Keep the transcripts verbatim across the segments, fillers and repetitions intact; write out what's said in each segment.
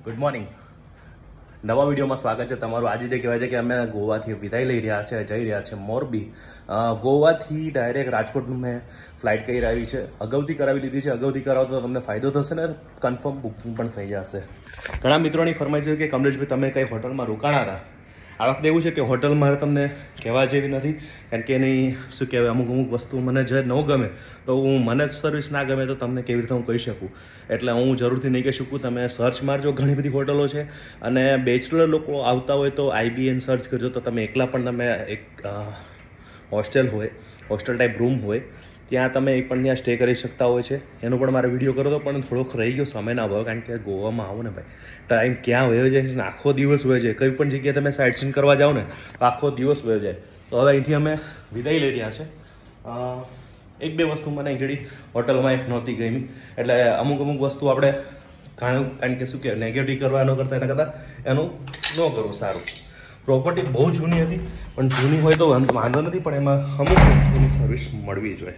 Good morning. નવા વિડીયોમાં સ્વાગત છે તમારું. આજે જે કહેવાય છે કે અમે ગોવાથી વિદાય લઈ રહ્યા છે, જઈ રહ્યા છે મોરબી. ગોવાથી ડાયરેક્ટ રાજકોટનું મેં ફ્લાઇટ કરી આવી છે. અગાઉથી કરાવી લીધી છે. અગાઉથી કરાવો તો તમને ફાયદો થશે ને કન્ફર્મ બુકિંગ પણ થઈ જશે. ઘણા મિત્રોની ફરમાઈશ છે કે કમલેશભાઈ તમે કઈ હોટલમાં રોકાણા હતા. આ વખતે એવું છે કે હોટલ મારે તમને કહેવા જેવી નથી, કારણ કે એની શું કહેવાય અમુક અમુક વસ્તુ મને જે ન ગમે તો હું મને જ સર્વિસ ના ગમે તો તમને કેવી રીતે હું કહી શકું. એટલે હું જરૂરથી નહીં કહી શકું. તમે સર્ચ મારજો, ઘણી બધી હોટલો છે. અને બેચલર લોકો આવતા હોય તો આઈબીએન સર્ચ કરજો તો તમે એકલા પણ તમે એક હોસ્ટેલ હોય, હોસ્ટેલ ટાઈપ રૂમ હોય ત્યાં તમે એક પણ ત્યાં સ્ટે કરી શકતા હોય છે. એનો પણ મારે વિડીયો કરો તો પણ થોડોક રહી ગયો સમયના અભાવ, કારણ કે ગોવામાં આવો ને ભાઈ ટાઈમ ક્યાં વયો જાય છે ને આખો દિવસ વયો જાય. કંઈ પણ જગ્યાએ તમે સાઇટ સીન કરવા જાઓ ને તો આખો દિવસ વયો જાય. તો હવે અહીંથી અમે વિદાય લઈ રહ્યા છે. એક બે વસ્તુ મને ઘડી હોટલમાં એક નહોતી ગમી, એટલે અમુક અમુક વસ્તુ આપણે ઘણું કારણ કે શું કહેવાય નેગેટિવ કરવા ન કરતાં એના કરતાં એનું ન કરવું સારું. પ્રોપર્ટી બહુ જૂની હતી, પણ જૂની હોય તો વાંધો નથી, પણ એમાં અમુક વસ્તુની સર્વિસ મળવી જોઈએ.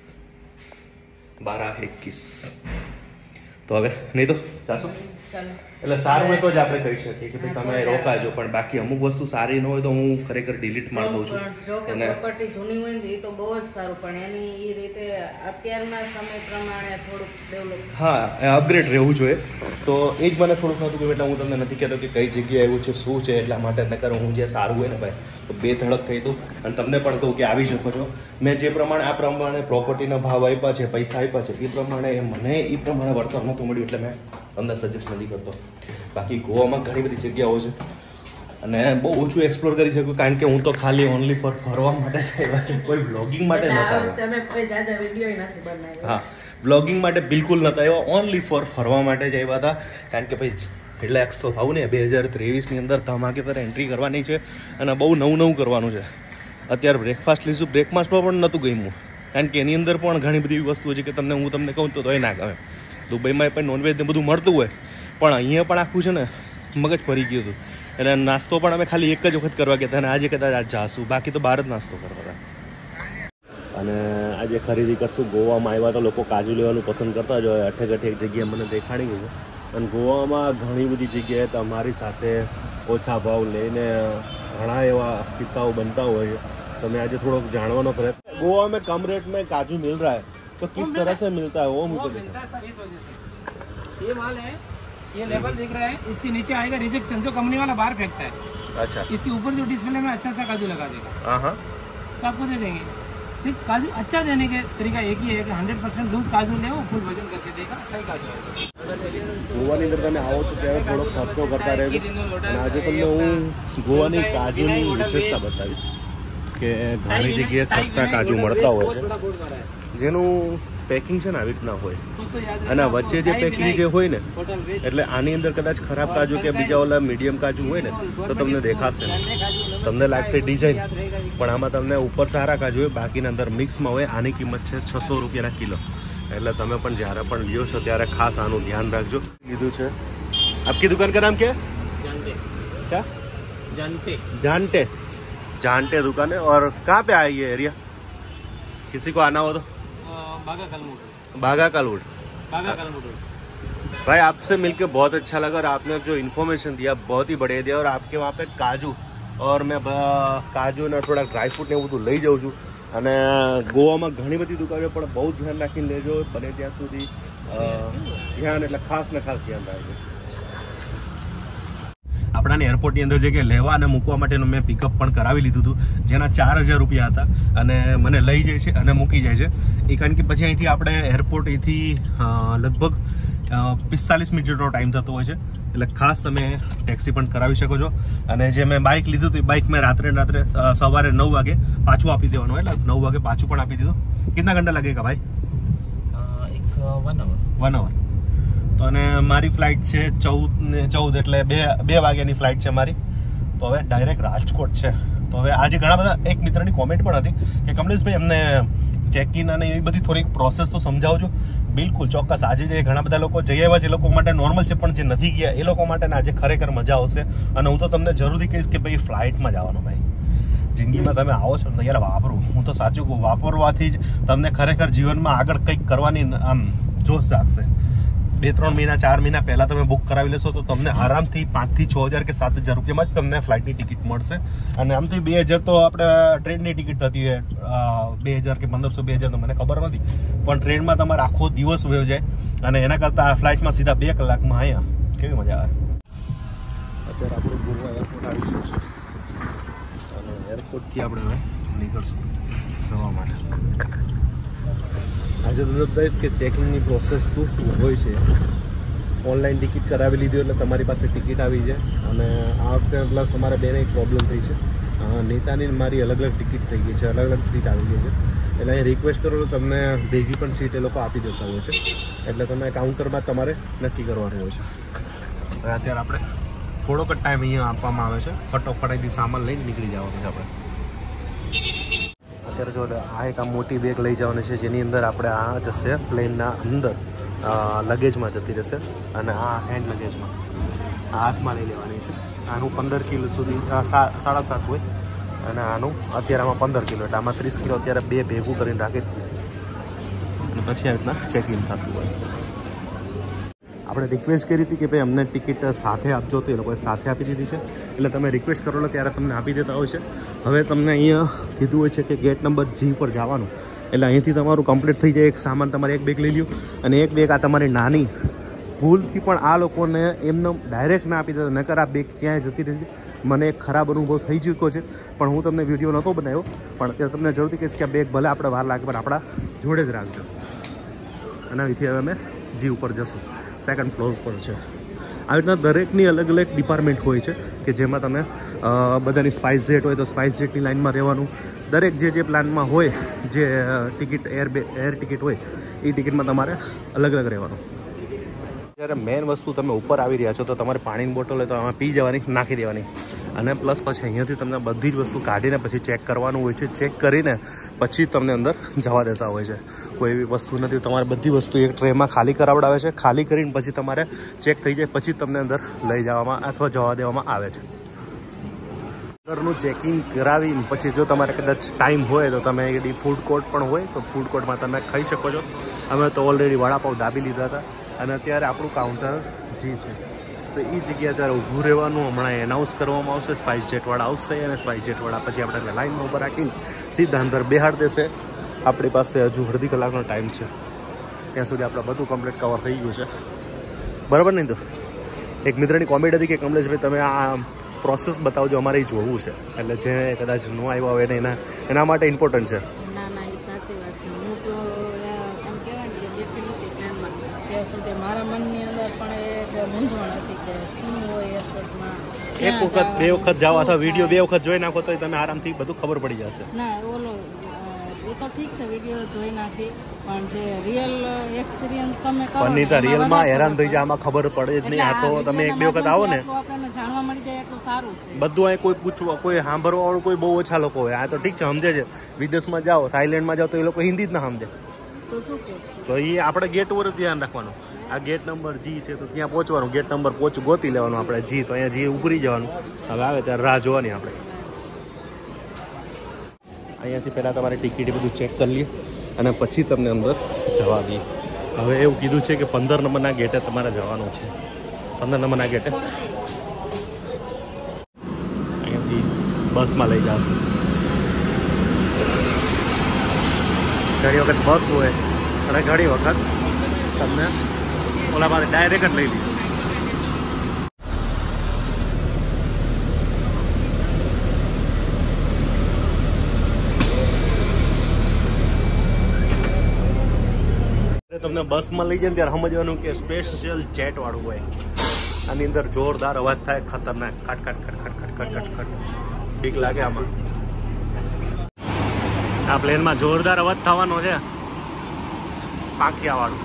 બારા એકવીસ તો હવે નહીં તો ચાલશો. એટલે સારું હોય તો જ આપણે કહી શકીએ કે ભાઈ તમે રોકાજો, પણ બાકી અમુક વસ્તુ સારી ન હોય તો હું ખરેખર ડિલીટ મારી દઉં છું. જો કે પ્રોપર્ટી જૂની હોય ને એ તો બહુ જ સારું, પણ એની એ રીતે અત્યારના સમય પ્રમાણે થોડુંક ડેવલપ હા અપગ્રેડ રહેવું જોઈએ. તો એ જ મને થોડુંક હતું કે એટલે હું તમને નથી કહેતો કે કઈ જગ્યાએ એવું છે શું છે, એટલા માટે નકર હું જે સારું હોય ને ભાઈ તો બે ધડક કહી દઉં અને તમને પણ કહું કે આવી શકો છો. મેં જે પ્રમાણે આ પ્રમાણે પ્રોપર્ટીના ભાવ આપ્યા છે, પૈસા આપ્યા છે, એ પ્રમાણે મને એ પ્રમાણે વળતર નહોતું મળ્યું, એટલે મેં તમને સજેસ્ટ નથી કરતો. બાકી ગોવામાં ઘણી બધી જગ્યાઓ છે અને બહુ ઓછું એક્સપ્લોર કરી શકું, કારણ કે હું તો ખાલી ઓનલી ફોર ફરવા માટે જ આવ્યા છે, કોઈ બ્લોગિંગ માટે નહોતા આવ્યા. હા, બ્લોગિંગ માટે બિલકુલ નહોતા આવ્યા, ઓનલી ફોર ફરવા માટે જ આવ્યા હતા. કારણ કે ભાઈ રિલેક્સ તો થવું ને, બે હજાર ત્રેવીસની અંદર ધમાકેદાર એન્ટ્રી કરવાની છે અને બહુ નવું નવું કરવાનું છે. અત્યારે બ્રેકફાસ્ટ લઈશું, બ્રેકફાસ્ટમાં પણ નહોતું ગમ્યું, કારણ કે એની અંદર પણ ઘણી બધી વસ્તુઓ છે કે તમને હું તમને કહું તો તોય ના ગમે. દુબઈમાં પણ નોનવેજ ને બધું મળતું હોય, પણ અહીંયા પણ આખું છે ને મગજ ફરી ગયું હતું. એટલે નાસ્તો પણ અમે ખાલી એક જ વખત કરવા ગયા હતા અને આજે કદાચ આજ જાશું, બાકી તો બહાર જ નાસ્તો કરતા હતા. અને આજે ખરીદી કરશું. ગોવામાં આવ્યા તો લોકો કાજુ લેવાનું પસંદ કરતા જ હોય. અઠે ગઠે એક જગ્યાએ મને દેખાડી ગયું. અને ગોવામાં ઘણી બધી જગ્યાએ તમારી સાથે ઓછા ભાવ લઈને ઘણા એવા કિસ્સાઓ બનતા હોય છે. તમે આજે થોડોક જાણવાનો પ્રયત્ન. गोवा में कम रेट में काजू मिल रहा है तो किस तरह से मिलता है वो मुझे ये माल है, ये लेबल दिख रहा है, इसके नीचे आएगा रिजेक्शन जो कंपनी वाला बाहर फेंकता है. अच्छा. इसके ऊपर जो डिस्प्ले में अच्छा सा काजू लगा देगा. हाँ हाँ. तो आपको दे देंगे. फिर काजू अच्छा देने के तरीका एक ही है कि हंड्रेड परसेंट लूज काजू ले, फुल वजन करके देगा, सही काजू है. ગોવાની અંદર તમે આવો છો ત્યારે થોડોક ખર્ચો કરતા રહેજો. અને આજે તમને હું ગોવાની કાજુની વિશેષતા બતાવીશ કે ઘણી જગ્યાએ સસ્તા કાજુ મળતા હોય છે, જેનું પેકિંગ છે ને આવી રીતના હોય, અને વચ્ચે જે પેકિંગ જે હોય ને એટલે આની અંદર કદાચ ખરાબ કાજુ કે બીજા ઓલા મીડિયમ કાજુ હોય ને તો તમને દેખાશે, તમને લાગશે ડિઝાઇન, પણ આમાં તમને ઉપર સારા કાજુ હોય, બાકીના અંદર મિક્સમાં હોય. આની કિંમત છે છસો રૂપિયાના કિલો. એટલે તમે પણ જ્યારે પણ લ્યો છો ત્યારે ખાસ આનું ધ્યાન રાખજો. લીધું છે. આપકી દુકાન કા નામ क्या है? क्या जानते जानते जानते दुकान है. और कहाँ पे है ये एरिया? किसी को आना हो तो बागा कलमुट बागा कलवुड बागा कलमुट. भाई आपसे मिलके बहुत अच्छा लगा और आपने जो इन्फॉर्मेशन दिया बहुत ही बढ़िया दिया. और आपके वहाँ पे काजू और मैं काजू ને થોડા ડ્રાય ફ્રૂટ ને એવું બધું લઈ જાઉં છું. અને ગોવામાં ઘણી બધી દુકાનો પણ બહુ ધ્યાન રાખીને લેજો. બને ત્યાં સુધી ધ્યાન એટલે ખાસ ને ખાસ ધ્યાન રાખજો. આપણાને એરપોર્ટની અંદર જે કે લેવા અને મૂકવા માટેનું મેં પિકઅપ પણ કરાવી લીધું હતું, જેના ચાર હજાર રૂપિયા હતા. અને મને લઈ જાય છે અને મૂકી જાય છે એ, કારણ કે પછી અહીંથી આપણે એરપોર્ટ અહીંથી લગભગ પિસ્તાલીસ મિનિટનો ટાઈમ થતો હોય છે. એટલે ખાસ તમે ટેક્સી પણ કરાવી શકો છો. અને જે મેં બાઇક લીધું હતું એ બાઇક મેં રાત્રે રાત્રે સવારે નવ વાગે પાછું આપી દેવાનું, એટલે નવ વાગે પાછું પણ આપી દીધું. કેટલા ઘંટા લાગેગા ભાઈ? એક વન અવર વન અવર તો અને મારી ફ્લાઇટ છે ચૌદ ને ચૌદ એટલે બે બે વાગ્યાની ફ્લાઇટ છે મારી. તો હવે ડાયરેક્ટ રાજકોટ છે. તો હવે આજે ઘણા બધા એક મિત્રની કોમેન્ટ પણ હતી કે કમલેશભાઈ અમને ચેક ઇન અને એવી બધી થોડીક પ્રોસેસ તો સમજાવજો. બિલકુલ ચોક્કસ. આજે જે ઘણા બધા લોકો જઈ આવ્યા છે એ લોકો માટે નોર્મલ છે, પણ જે નથી ગયા એ લોકો માટે આજે ખરેખર મજા આવશે. અને હું તો તમને જરૂરથી કહીશ કે ભાઈ ફ્લાઇટમાં જવાનું ભાઈ. જિંદગીમાં તમે આવો છો ને યાર વાપરો. હું તો સાચું કહું, વાપરવાથી જ તમને ખરેખર જીવનમાં આગળ કંઈક કરવાની આમ જોશ જાગશે. બે ત્રણ મહિના ચાર મહિના પહેલા તમે બુક કરાવી લેશો તો તમને આરામથી પાંચથી છ હજાર કે સાત હજાર રૂપિયામાં જ તમને ફ્લાઇટની ટિકિટ મળશે. અને આમથી બે હજાર તો આપણે ટ્રેનની ટિકિટ થતી હોય, બે હજાર કે પંદરસો બે હજાર તો મને ખબર નથી, પણ ટ્રેનમાં તમારે આખો દિવસ વયો જાય અને એના કરતાં આ ફ્લાઇટમાં સીધા બે કલાકમાં અહીંયા કેવી મજા આવે. અત્યારે આપણે ગોવા એરપોર્ટ આવી ગયું છે અને એરપોર્ટથી આપણે હવે નીકળશું જવા માટે. આજે તમને બતાવીશ કે ચેકિંગની પ્રોસેસ શું શું હોય છે. ઓનલાઈન ટિકિટ કરાવી લીધી એટલે તમારી પાસે ટિકિટ આવી જાય. અને આ વખતે પ્લસ અમારે બેને એક પ્રોબ્લેમ થઈ છે, નેતાની મારી અલગ અલગ ટિકિટ થઈ ગઈ છે, અલગ અલગ સીટ આવી ગઈ છે. એટલે અહીં રિક્વેસ્ટ કરો તો તમને ભેગી પણ સીટ એ લોકો આપી દેતા હોય છે. એટલે તમે કાઉન્ટરમાં તમારે નક્કી કરવાનું હોય છે. હવે અત્યારે આપણે થોડોક જ ટાઈમ અહીંયા આપવામાં આવે છે, ફટોફટ અહીંથી સામાન લઈને નીકળી જવાનું છે આપણે. અત્યારે જો આ એક આ મોટી બેગ લઈ જવાની છે, જેની અંદર આપણે આ જશે પ્લેનના અંદર લગેજમાં જતી રહેશે. અને આ હેન્ડ લગેજમાં આ હાથમાં લઈ લેવાની છે. આનું પંદર કિલો સુધી સાડા સાત હોય અને આનું અત્યારે આમાં પંદર કિલો, એટલે આમાં ત્રીસ કિલો અત્યારે બે ભેગું કરીને રાખી અને પછી આ રીતના ચેકિંગ થતું હોય. આપણે રિક્વેસ્ટ કરી હતી કે ભાઈ અમને ટિકિટ સાથે આપજો, તો એ લોકોએ સાથે આપી દીધી છે. એટલે તમે રિક્વેસ્ટ કરો ત્યારે તમને આપી દેતા હોય છે. હવે તમને અહીંયા કીધું હોય છે કે ગેટ નંબર જી પર જવાનું, એટલે અહીંયાથી તમારું કમ્પ્લીટ થઈ જાય. એક સામાન તમારે એક બેગ લઈ લ્યો અને એક બેગ આ તમારી નાની ભૂલથી પણ આ લોકોને એમને ડાયરેક્ટ ના આપી દેતા, નકર આ બેગ ક્યાંય જતી રહી. મને એક ખરાબ અનુભવ થઈ ચૂક્યો છે, પણ હું તમને વિડીયો નહોતો બનાવ્યો, પણ અત્યારે તમને જરૂરથી કહીશ કે આ બેગ ભલે આપણે વાર લાગે પણ આપણા જોડે જ રાખજો. અને અહીંથી હવે અમે જી ઉપર જશું, સેકન્ડ ફ્લોર પર છે. આવી રીતના દરેકની અલગ અલગ ડિપાર્ટમેન્ટ હોય છે કે જેમાં તમે બધાની સ્પાઇસ જેટ હોય તો સ્પાઇસ જેટની લાઇનમાં રહેવાનું. દરેક જે જે પ્લાનમાં હોય, જે ટિકિટ એર બે એર ટિકિટ હોય એ ટિકિટમાં તમારે અલગ અલગ રહેવાનું. જ્યારે મેઇન વસ્તુ તમે ઉપર આવી રહ્યા છો તો તમારે પાણીની બોટલ હોય તો આમાં પી જવાની, નાખી દેવાની. અને પ્લસ પછી અહીંયાથી તમને બધી જ વસ્તુ કાઢીને પછી ચેક કરવાનું હોય છે. ચેક કરીને પછી તમને અંદર જવા દેતા હોય છે. કોઈ એવી વસ્તુ નથી, તમારે બધી વસ્તુ એક ટ્રેમાં ખાલી કરાવડાવે છે. ખાલી કરીને પછી તમારે ચેક થઈ જાય પછી તમને અંદર લઈ જવામાં અથવા જવા દેવામાં આવે છે. અંદરનું ચેકિંગ કરાવીને પછી જો તમારે કદાચ ટાઈમ હોય તો તમે એડી ફૂડ કોર્ટ પણ હોય તો ફૂડ કોર્ટમાં તમે ખાઈ શકો છો. અમે તો ઓલરેડી વડાપાઉં દાબી લીધા હતા અને અત્યારે આપણું કાઉન્ટર જી છે તો એ જગ્યાએ અત્યારે ઊભું રહેવાનું. હમણાં એનાઉન્સ કરવામાં આવશે, સ્પાઇસ જેટવાળા આવશે અને સ્પાઇસ જેટવાળા પછી આપણે લાઇનમાં ઊભા રાખીને સીધા અંદર બેહાડ દેશે. આપણી પાસે હજુ અડધી કલાકનો ટાઈમ છે, ત્યાં સુધી આપણે બધું કમ્પ્લીટ કવર થઈ ગયું છે. બરાબર નહીં? તો એક મિત્રની કોમેન્ટ હતી કે કમલેશભાઈ તમે આ પ્રોસેસ બતાવજો, અમારે એ જોવું છે. એટલે જે કદાચ ન આવ્યા હોય એને એના એના માટે ઇમ્પોર્ટન્ટ છે. ના ના એ સાચી વાત છે. હું તો એમ કહેવાય ને કે બેઠી નથી ટ્રેનમાં ત્યાં સુધી મારા મનની અંદર પણ એક મૂંઝવણ હતી કે શું હોય એરપોર્ટમાં. એક વખત બે વખત જાઓ અથવા વિડીયો બે વખત જોઈ નાખો તો તમે આરામથી બધું ખબર પડી જશે. ના ઓલો એ તો ઠીક છે, વિડીયો જોઈ નાખી, પણ જે રિયલ એક્સપિરિયન્સ તમે કરો પણ નહીં તો રિયલમાં હેરાન થઈ જાય, આમાં ખબર પડે જ નહીં. આ તો તમે એક બે વખત આવો ને આપણને જાણવા મળી જાય એટલું સારું છે. બધું અહીં કોઈ પૂછવા કોઈ સાંભળવા વાળું કોઈ બહુ ઓછા લોકો હોય. આ તો ઠીક છે, સમજે છે. વિદેશમાં જાઓ, થાઈલેન્ડમાં જાઓ તો એ લોકો હિન્દી જ ના સમજે, તો શું કહે તો એ આપણે ગેટ ઉપર જ ધ્યાન રાખવાનું. આ ગેટ નંબર જી છે તો ત્યાં પહોંચવાનું, ગેટ નંબર પહોંચ ગોતી લેવાનું આપણે જી, તો અહીંયા જી ઉભરી જવાનું. હવે આવે ત્યારે રાહ જોવાની આપણે. અહીંયાથી પહેલાં તમારી ટિકિટ બધું ચેક કરી લઈએ અને પછી તમને અંદર જવા દઈએ. હવે એવું કીધું છે કે પંદર નંબરના ગેટે તમારે જવાનું છે. પંદર નંબરના ગેટે અહીંયાથી બસમાં લઈ જશે. ઘણી વખત બસ હોય અને ઘણી વખત તમને ઓલા મારે ડાયરેક્ટ જ લઈ લીધું. તમને બસમાં લઈ જાય ને ત્યારે સમજવાનું કે સ્પેશિયલ જેટ વાળું હોય. આની અંદર જોરદાર અવાજ થાય, ખતરનાક ખટ ખટ ખટ ખટ ખટ ખટ ખટ ખટ બીક લાગે આમાં. આ પ્લેનમાં જોરદાર અવાજ થવાનો છે, પાંખિયા વાળું.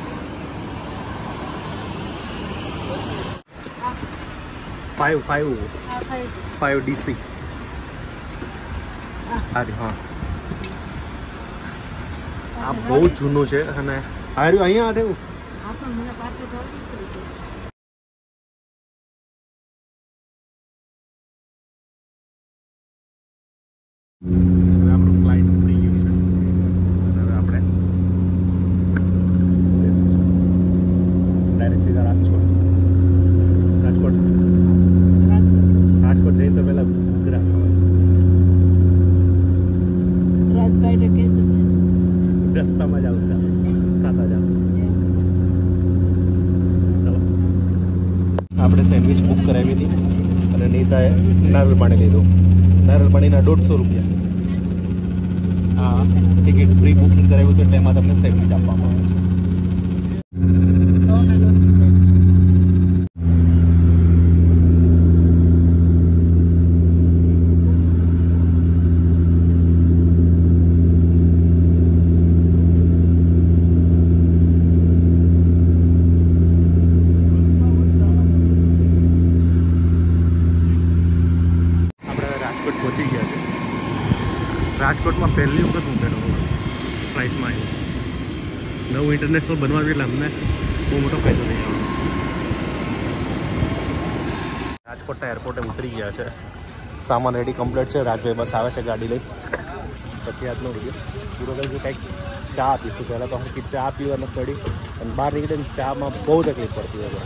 Five five five D C. હા હા, આ બહુ જૂનું છે અને હાર્યું અહીંયા રહેવું. આપણું ફ્લાઇટ ઉપડી ગયું છે અને હવે આપણે ડાયરેક્ટ આપણે સેન્ડવિચ બુક કરાવી હતી અને નીતાએ નારિયેળ પાણી લીધું. નારિયેળ પાણીના દોઢસો રૂપિયા. હા, ટિકિટ પ્રી બુકિંગ કરાવ્યું હતું એટલે એમાં તમને સેન્ડવિચ આપવામાં આવે છે. પહોંચી ગયા છે રાજકોટમાં. પહેલી વખત હું બેઠો ફ્લાઇટમાં આવ્યું. નવું ઇન્ટરનેશનલ બનવાનું એટલે અમને બહુ મોટો ફાયદો થઈ ગયો. રાજકોટના એરપોર્ટે ઉતરી ગયા છે. સામાન રેડી કમ્પ્લીટ છે. રાજભાઈ બસ આવે છે ગાડી લઈ. પછી આજનો વિડીયો પૂરો કરી કંઈક ચા પીશું. પહેલાં તો હું ચા પીવા નથી પડી અને બહાર નીકળીને ચામાં બહુ તકલીફ પડતી હોય.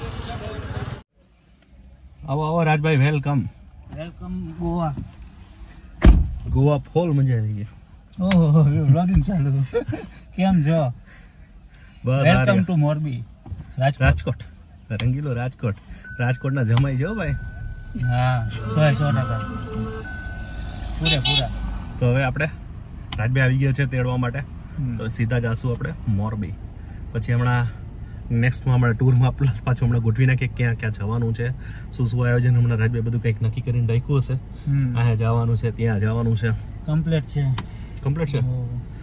આવો આવો Rajbhai, welcome. Welcome Goa. Goa fall મજા આવી ગઈ. ઓહો, વ્લોગિંગ ચાલુ. કેમ છો? બસ વેલકમ ટુ મોરબી. રાજકોટ, રંગીલો રાજકોટ. રાજકોટના જમાઈ જો ભાઈ. હા, સો ટકા પૂરેપૂરા. તો હવે આપણે રાજભાઈ આવી ગયા છે તેડવા માટે. તો સીધા જાશું આપણે મોરબી. પછી હમણાં નેક્સ્ટમાં હમણાં ટૂરમાં પ્લસ પાછું હમણાં ગોઠવી નાખીએ ક્યાં ક્યાં જવાનું છે, શું શું આયોજન. હમણાં રાજભાઈ બધું કંઈક નક્કી કરીને રાખ્યું હશે. અહીંયા જવાનું છે, ત્યાં જવાનું છે. કમ્પ્લીટ છે. કમ્પ્લીટ છે.